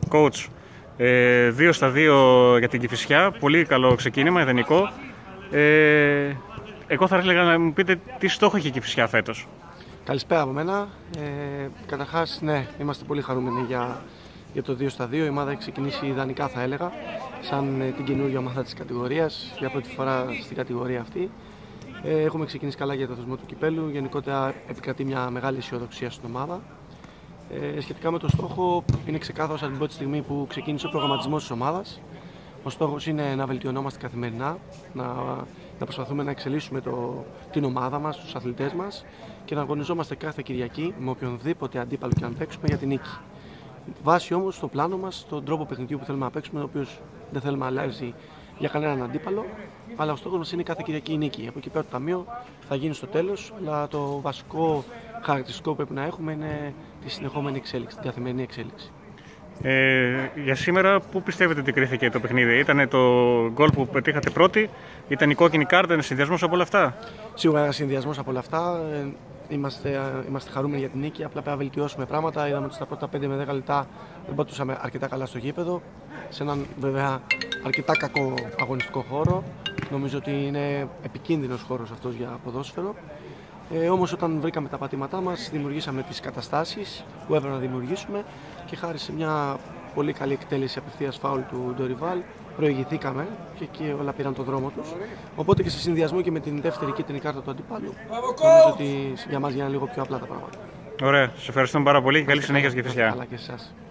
Coach, 2-2 για την Κηφισιά. Πολύ καλό ξεκίνημα, ιδανικό. Εγώ θα ήθελα να μου πείτε τι στόχο έχει η Κηφισιά φέτος. Καλησπέρα από μένα. Καταρχάς, ναι, είμαστε πολύ χαρούμενοι για το 2-2. Η ομάδα έχει ξεκινήσει ιδανικά, θα έλεγα, σαν την καινούργια ομάδα της κατηγορίας, για πρώτη φορά στην κατηγορία αυτή. Έχουμε ξεκινήσει καλά για το θεσμό του κυπέλου. Γενικότερα επικρατεί μια μεγάλη αισιοδοξία στην ομάδα. Σχετικά με το στόχο, είναι ξεκάθαρο από την πρώτη στιγμή που ξεκίνησε ο προγραμματισμός της ομάδας. Ο στόχος είναι να βελτιωνόμαστε καθημερινά, να προσπαθούμε να εξελίσσουμε την ομάδα μας, τους αθλητές μας και να αγωνιζόμαστε κάθε Κυριακή με οποιονδήποτε αντίπαλο και αν παίξουμε για την νίκη. Βάσει όμως το πλάνο μας, τον τρόπο παιχνιδιού που θέλουμε να παίξουμε, ο οποίος δεν θέλουμε να αλλάζει για κανέναν αντίπαλο, αλλά ο στόχος μας είναι κάθε Κυριακή η νίκη. Από εκεί πέρα το ταμείο θα γίνει στο τέλος, αλλά το βασικό χαρακτηριστικό που πρέπει να έχουμε είναι τη συνεχόμενη εξέλιξη, την καθημερινή εξέλιξη. Για σήμερα, πού πιστεύετε ότι κρίθηκε το παιχνίδι? Ήταν το γκολ που πετύχατε πρώτη, ήταν η κόκκινη κάρτα, είναι συνδυασμός από όλα αυτά? Σίγουρα ένα συνδυασμός από όλα αυτά. Είμαστε χαρούμενοι για την νίκη. Απλά πρέπει να βελτιώσουμε πράγματα. Είδαμε ότι στα πρώτα 5 με 10 λεπτά δεν πατούσαμε αρκετά καλά στο γήπεδο. Σε έναν βέβαια αρκετά κακό αγωνιστικό χώρο. Νομίζω ότι είναι επικίνδυνος χώρος αυτός για ποδόσφαιρο. Όμως όταν βρήκαμε τα πατήματά μας, δημιουργήσαμε τις καταστάσεις που έπρεπε να δημιουργήσουμε και χάρη σε μια πολύ καλή εκτέλεση απευθείας φάουλ του Ντοριβάλ προηγηθήκαμε και εκεί όλα πήραν τον δρόμο τους. Οπότε και σε συνδυασμό και με την δεύτερη κίτρινη κάρτα του αντιπάλου, νομίζω ότι για μας γίνανε λίγο πιο απλά τα πράγματα. Ωραία, σας ευχαριστούμε πάρα πολύ και καλή συνέχεια στη Κηφισιά. Καλά και εσάς.